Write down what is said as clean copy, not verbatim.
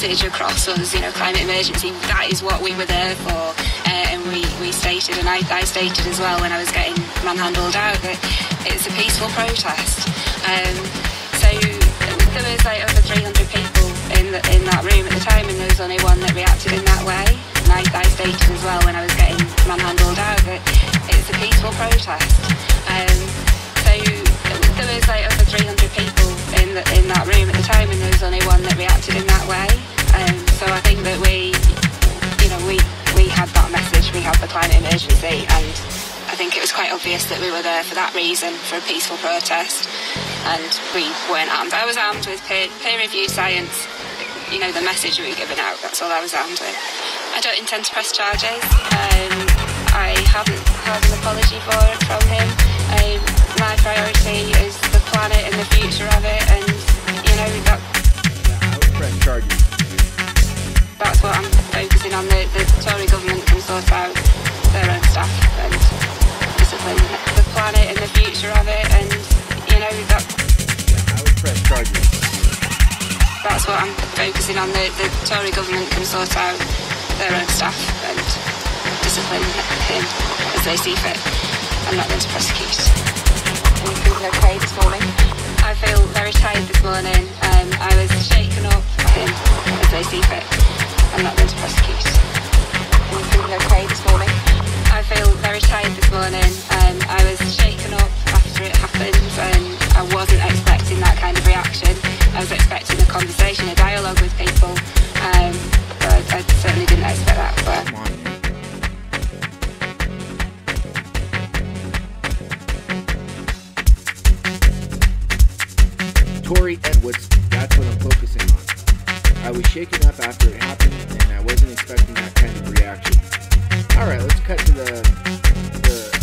message across was, climate emergency. That is what we were there for, and we stated, and I stated as well when I was getting manhandled out, that it's a peaceful protest. So there was like over 300 people in that room at the time, and there was only one that reacted in that way. And I stated as well when I was getting manhandled out that it's a peaceful protest. So there was like over 300 people in that room at the time, and there was only one that reacted in that way. So I think that we had that message, we had the climate emergency, and I think it was quite obvious that we were there for that reason, for a peaceful protest, and we weren't armed. I was armed with peer-reviewed science, the message we were giving out, that's all I was armed with. I don't intend to press charges. I haven't had an apology from him. My priority is the planet and the future of it, and that. Yeah, I would press charges. That's what I'm focusing on. The Tory government can sort out their own stuff and discipline the planet and the future of it, and that. Yeah, I would press charges. That's what I'm focusing on. The Tory government can sort out their own stuff and discipline him as they see fit. I'm not going to prosecute. Are you feeling okay this morning? I feel very tired this morning. I was shaken up him as they see fit. I'm not going to prosecute. Are you feeling okay this morning? I feel very tired this morning. I was shaken up after it happened, and I wasn't expecting that kind of reaction. I was expecting a conversation, a dialogue with people, but I certainly didn't expect that. But Come on. Tori Edwards, that's what I'm focusing on. I was shaken up after it happened, and I wasn't expecting that kind of reaction. Alright, let's cut to the